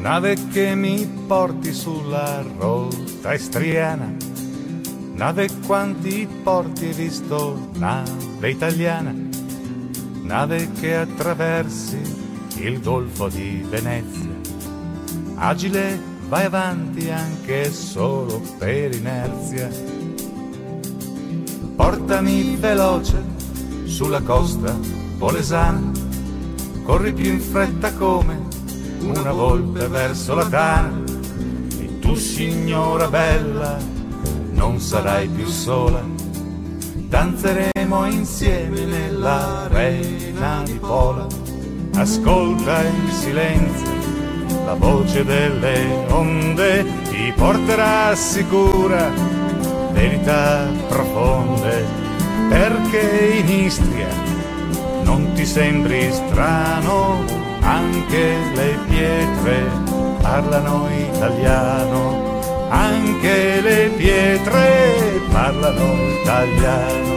Nave che mi porti sulla rotta istriana, nave quanti porti hai visto, nave italiana, nave che attraversi il golfo di Venezia, agile vai avanti anche solo per inerzia. Portami veloce sulla costa polesana, corri più in fretta come una volpe verso la tana, e tu signora bella non sarai più sola, danzeremo insieme nell'arena di Pola. Ascolta in silenzio la voce delle onde, ti porterà sicura verità profonde, perché in Istria non ti sembri strano, anche le pietre parlano italiano, anche le pietre parlano italiano.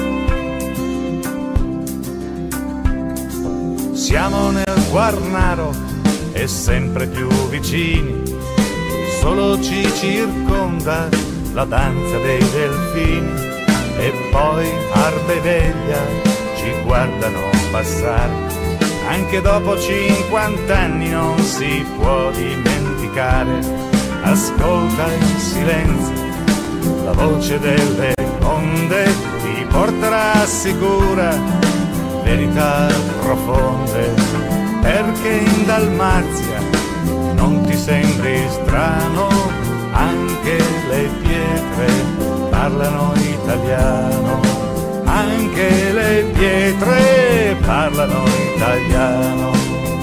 Siamo nel Quarnaro e sempre più vicini, solo ci circonda la danza dei delfini, e poi Arba e Veglia ci guardano passare. Anche dopo 50 anni non si può dimenticare. Ascolta in silenzio la voce delle onde, ti porterà sicura verità profonde, perché in Dalmazia non ti sembri strano, anche le pietre parlano italiano, anche le pietre parlano italiano.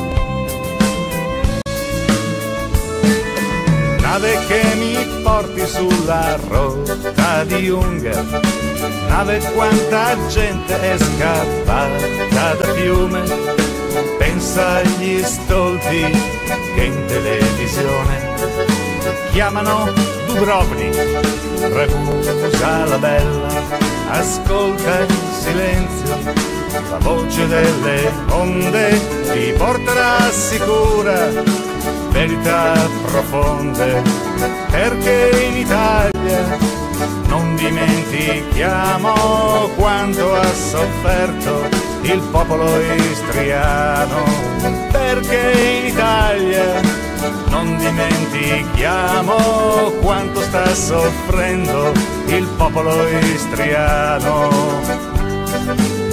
Nave che mi porti sulla rotta di Ungar, nave quanta gente è scappata da Fiume, pensa agli stolti che in televisione chiamano Dubrovnik, Ragusa la bella. Ascolta in silenzio la voce delle onde, ti porterà sicura verità profonde, perché in Italia non dimentichiamo quanto ha sofferto il popolo istriano, perché in Italia non dimentichiamo quanto sta soffrendo il popolo istriano.